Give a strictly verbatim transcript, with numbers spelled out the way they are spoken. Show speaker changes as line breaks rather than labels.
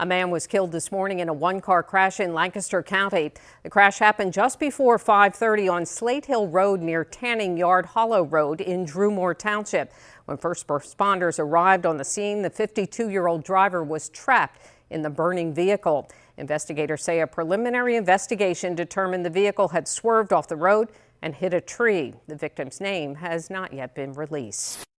A man was killed this morning in a one-car crash in Lancaster County. The crash happened just before five thirty on Slate Hill Road near Tanning Yard Hollow Road in Drumore Township. When first responders arrived on the scene, the fifty-two-year-old driver was trapped in the burning vehicle. Investigators say a preliminary investigation determined the vehicle had swerved off the road and hit a tree. The victim's name has not yet been released.